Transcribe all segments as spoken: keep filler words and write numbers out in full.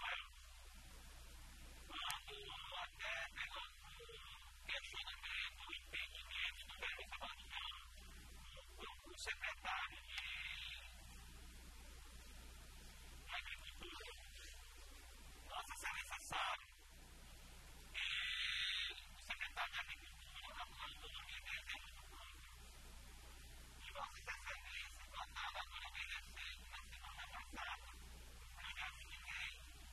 quando até pelo questionamento, o entendimento do velho Sebastião, o secretário de Agricultura, Nossa Excelência sabe que o secretário de Agricultura, na autonomia de Agricultura, e Vossa Excelência, votaram agora obedecendo na semana passada, no programa de lei,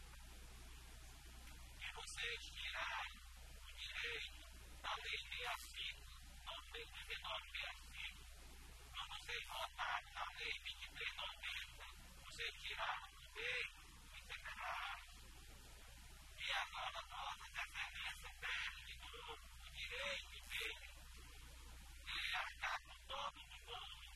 que vocês tirarem o direito da Lei sessenta e cinco, novecentos e dezenove sessenta e cinco, quando vocês votaram na Lei vinte e três noventa, vocês tiraram o direito de separar. E agora Vossa Excelência perde de novo o direito de de arcar com todos os bônus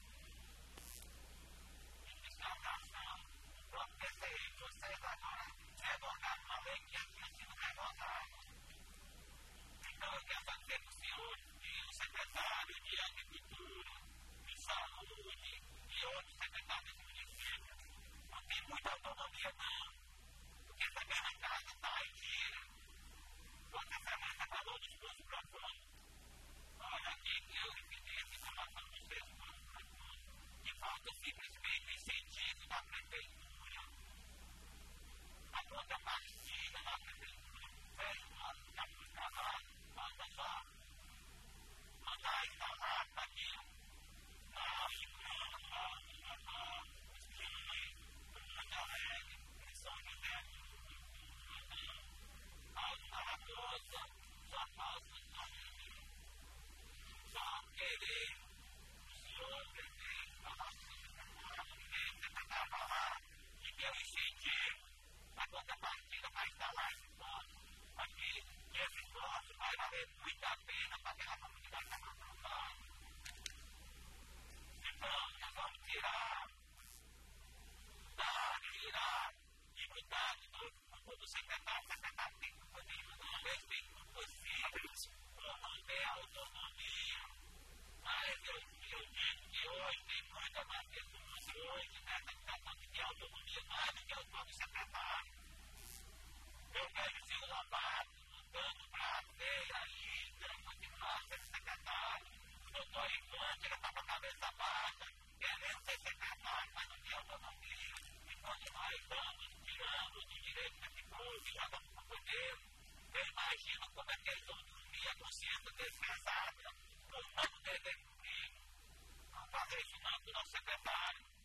de fiscalização do próprio P C I. Vocês agora revogaram uma lei que já tinha sido revogada. Então eu quero dizer para o senhor que o secretário de Agricultura, de Saúde e outros secretários do município não tem muita autonomia não, porque essa mesma casa está aí gira. Vossa Excelência falou dos postos profundos. Olha aqui que eu recebi essa informação dos seus postos profundos, que falta simplesmente incentivo da prefeitura, a contrapartida da prefeitura, velho ano da trabalho, falta só mandar instalar aqui na Chicana, na Natal, no Monte Alegre, em São José, Alto da Raposa, só falta só só querer o senhor presidente falar que você está falando e que eu incentivo a contrapartida para instalar esse posto aqui, que esse posto vai valer muito a pena para aquela comunidade que está trabalhando. Então, nós vamos tirar, dar, tirar e mudar do, do secretário. O secretário tem que poder, uma vez tem que possível, promover a autonomia. Mas eu, eu digo que hoje tem muita mais pessoas hoje nessa situação de ter autonomia mais do que o próprio secretário. Eu vejo o senhor Lombardo lutando para ter aí, para continuar sendo secretário. O doutor Infante, ele está com a cabeça baixa, querendo ser secretário, mas não tem autonomia. Enquanto nós estamos tirando o direito desse povo e jogando para o poder, eu imagino como é que eles vão dormir a consciência deles pesada, por não poder cumprir, não fazer isso não com o nosso secretário.